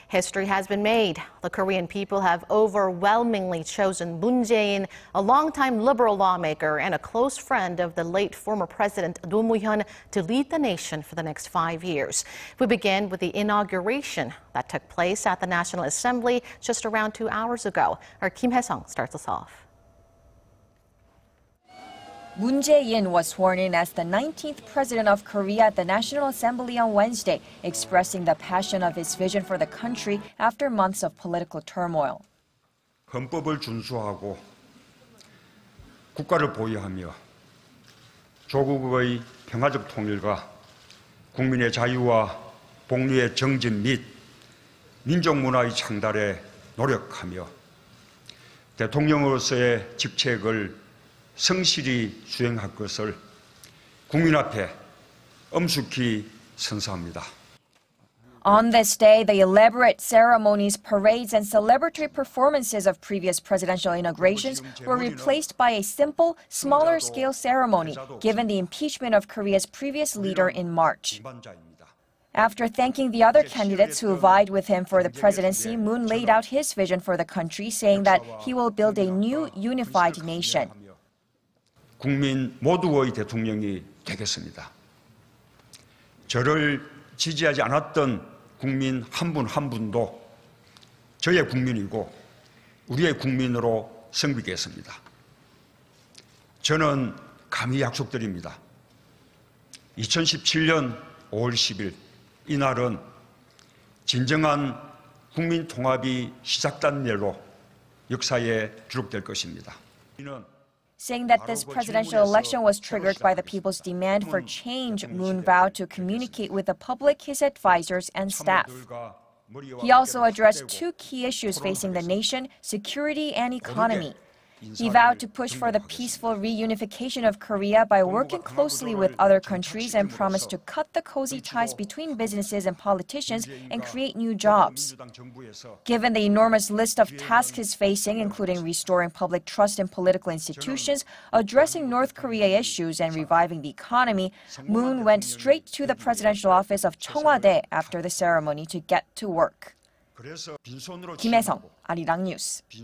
History has been made. The Korean people have overwhelmingly chosen Moon Jae-in, a longtime liberal lawmaker and a close friend of the late former President Roh Moo-hyun, to lead the nation for the next 5 years. We begin with the inauguration that took place at the National Assembly just around 2 hours ago. Our Kim Hae-sung starts us off. Moon Jae-in was sworn in as the 19th President of Korea at the National Assembly on Wednesday, expressing the passion of his vision for the country after months of political turmoil. 헌법을 준수하고 국가를 보위하며 조국의 평화적 통일과 국민의 자유와 복리의 정진 및 민족 문화의 창달에 노력하며 대통령으로서의 직책을 성실히 수행할 것을 국민 앞에 엄숙히 선서합니다. On this day, the elaborate ceremonies, parades, and celebratory performances of previous presidential inaugurations were replaced by a simple, smaller-scale ceremony, given the impeachment of Korea's previous leader in March. After thanking the other candidates who vied with him for the presidency, Moon laid out his vision for the country, saying that he will build a new, unified nation. 국민 모두의 대통령이 되겠습니다. 저를 지지하지 않았던 국민 한 분 한 분도 저의 국민이고 우리의 국민으로 성비겠습니다. 저는 감히 약속드립니다. 2017년 5월 10일 이날은 진정한 국민 통합이 시작된 날로 역사에 기록될 것입니다. Saying that this presidential election was triggered by the people's demand for change, Moon vowed to communicate with the public, his advisors, and staff. He also addressed two key issues facing the nation: security and economy. He vowed to push for the peaceful reunification of Korea by working closely with other countries and promised to cut the cozy ties between businesses and politicians and create new jobs. Given the enormous list of tasks he's facing, including restoring public trust in political institutions, addressing North Korea issues, and reviving the economy, Moon went straight to the presidential office of Cheongwadae after the ceremony to get to work. Kim Hae-sung, Arirang News.